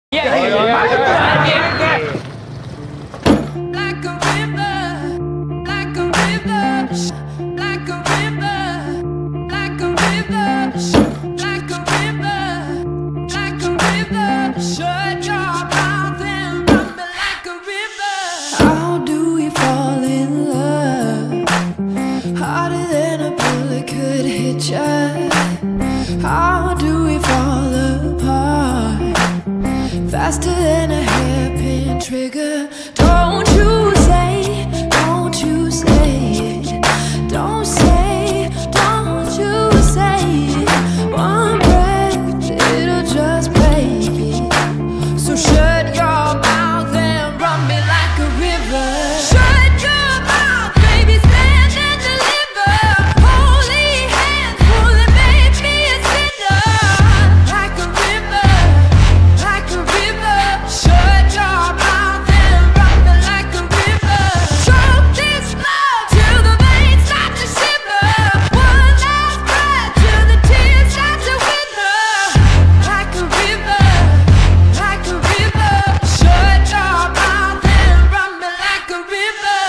How do we fall apart? Faster than a hairpin trigger. Don't you say it. Don't say, don't you say it. One breath, it'll just break it. So shut your mouth and run me like a river. Shut your mouth, baby, stand and deliver. Holy hands, pull and make me a sinner. Like a river, like a river. Shut your mouth and run me like a river. Choke this love till the veins start to shiver. One last breath till the tears start to wither. Like a river, like a river. Shut your mouth and run me like a river.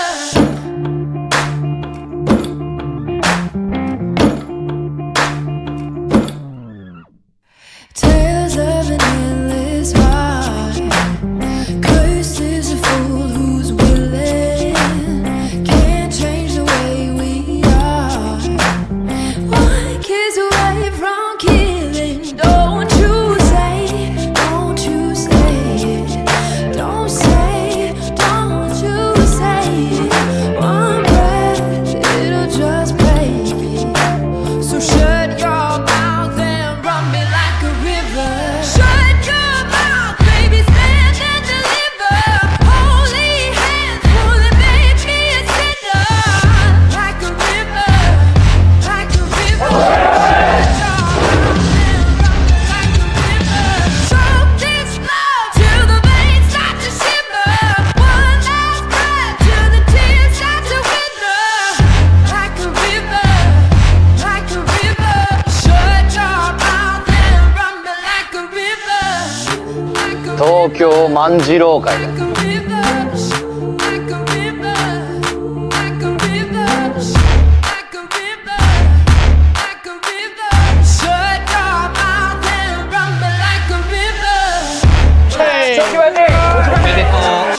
Tales of an endless ride. Cursed is a fool who's willing. Can't change the way we are. One kiss away from killing. Don't you say it. Don't you say it. Don't say, don't you say it. One breath, it'll just break it. So shut your mouth and run me like a river. Shut your mouth, baby, stand and deliver. Holy hands, pull and make me a sinner. Like a river, like a river. Shut your mouth and run me like a river. Choke this love till the veins start to shiver. One last breath till the tears start to wither. Like a river, like a river. Shut your mouth and run me like a river. Like a 東京卍楼会だ。 like a river, like a river, like a river, like a river, like a river. Shut your mouth and run me like a river. おめでとう。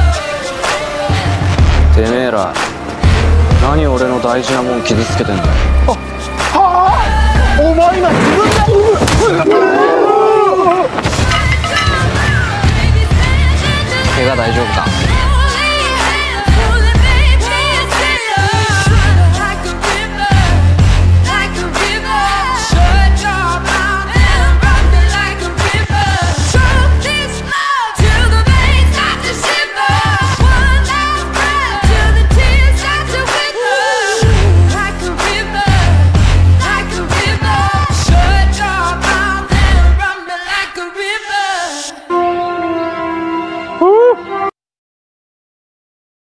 てめえら、何俺の大事なもん傷つけてんだよ。